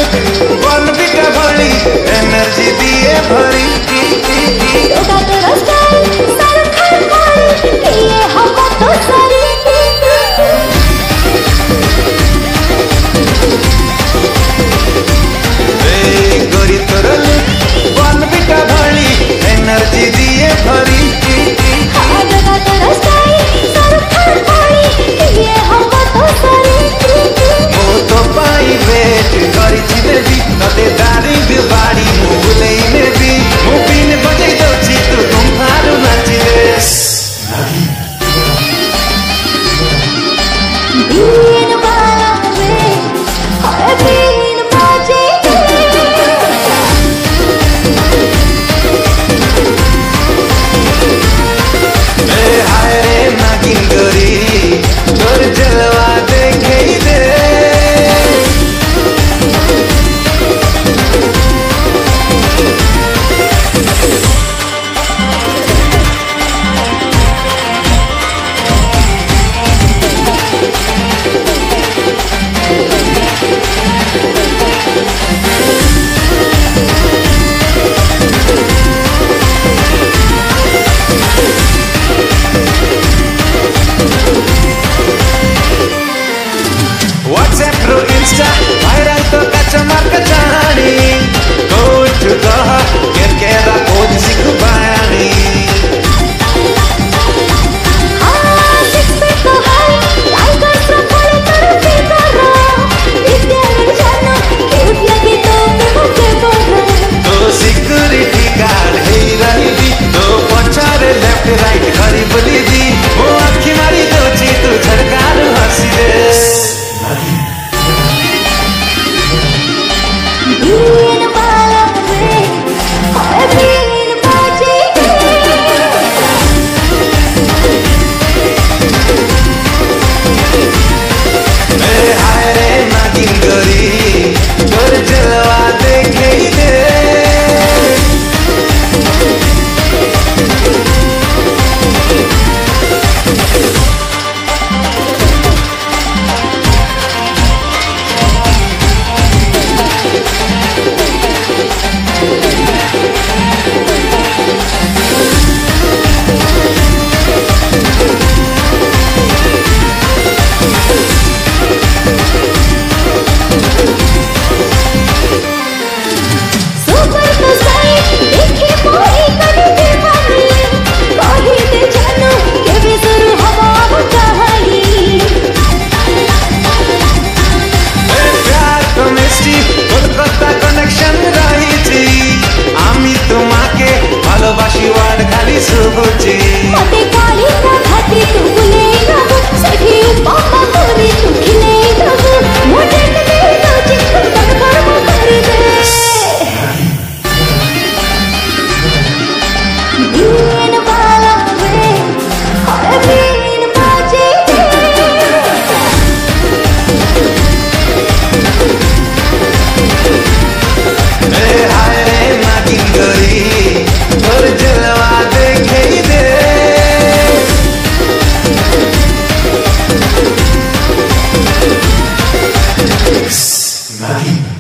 बनबिटा भली एनर्जी दिए भरी गोरी तोर बनबिटा भली एनर्जी दिए भरी भाइरल तो कच्चा मार कचानी कोट कह केरा खोज सिख बानी सिक्स पे तो है टाइगर प्रॉपर कर के करो विद्यालय जाना क्यूट लगे तो मुझे बोलो तो सिक्योरिटी गार्ड हे रही भी तो पछारे लेफ्ट राइट घरी बोली दी वो आँखी मारी दो ची तू झड़कार हंसी दे Maggie.